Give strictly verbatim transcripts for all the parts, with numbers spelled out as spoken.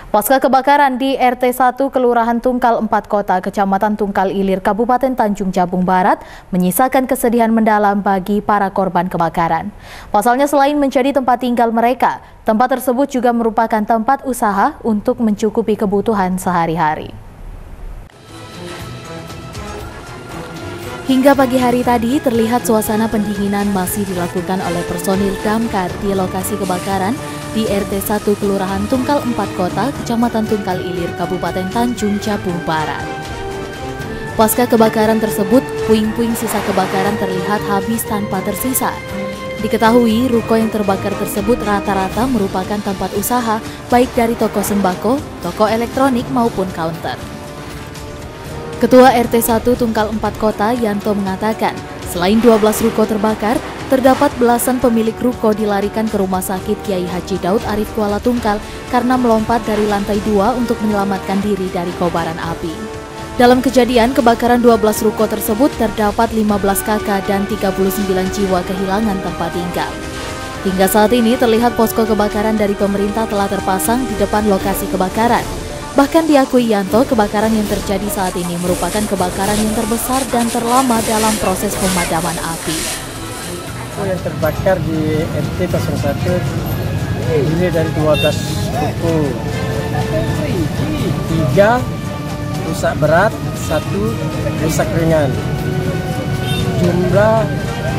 Pasca kebakaran di R T satu Kelurahan Tungkal empat Kota, Kecamatan Tungkal Ilir, Kabupaten Tanjung Jabung Barat, menyisakan kesedihan mendalam bagi para korban kebakaran. Pasalnya selain menjadi tempat tinggal mereka, tempat tersebut juga merupakan tempat usaha untuk mencukupi kebutuhan sehari-hari. Hingga pagi hari tadi, terlihat suasana pendinginan masih dilakukan oleh personil damkar di lokasi kebakaran di R T satu Kelurahan Tungkal empat Kota, Kecamatan Tungkal Ilir, Kabupaten Tanjung Jabung Barat. Pasca kebakaran tersebut, puing-puing sisa kebakaran terlihat habis tanpa tersisa. Diketahui, ruko yang terbakar tersebut rata-rata merupakan tempat usaha, baik dari toko sembako, toko elektronik maupun counter. Ketua R T satu Tungkal empat Kota, Yanto, mengatakan, selain dua belas ruko terbakar, terdapat belasan pemilik ruko dilarikan ke Rumah Sakit Kiai Haji Daud Arif Kuala Tungkal karena melompat dari lantai dua untuk menyelamatkan diri dari kobaran api. Dalam kejadian kebakaran dua belas ruko tersebut, terdapat lima belas kakak dan tiga puluh sembilan jiwa kehilangan tempat tinggal. Hingga saat ini terlihat posko kebakaran dari pemerintah telah terpasang di depan lokasi kebakaran. Bahkan diakui Yanto, kebakaran yang terjadi saat ini merupakan kebakaran yang terbesar dan terlama dalam proses pemadaman api. Yang terbakar di R T nol satu ini dari dua belas ruko, tiga rusak berat, satu rusak ringan. Jumlah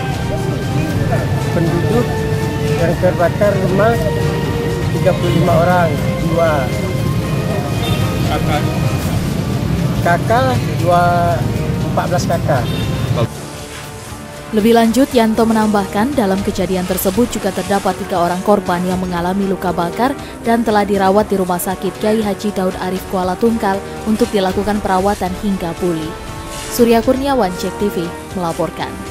penduduk yang terbakar rumah tiga puluh lima orang jiwa. Kakak, kakak dua, empat belas kakak. Lebih lanjut, Yanto menambahkan dalam kejadian tersebut juga terdapat tiga orang korban yang mengalami luka bakar dan telah dirawat di Rumah Sakit Kiai Haji Daud Arif Kuala Tungkal untuk dilakukan perawatan hingga pulih. Surya Kurniawan, Cek T V, melaporkan.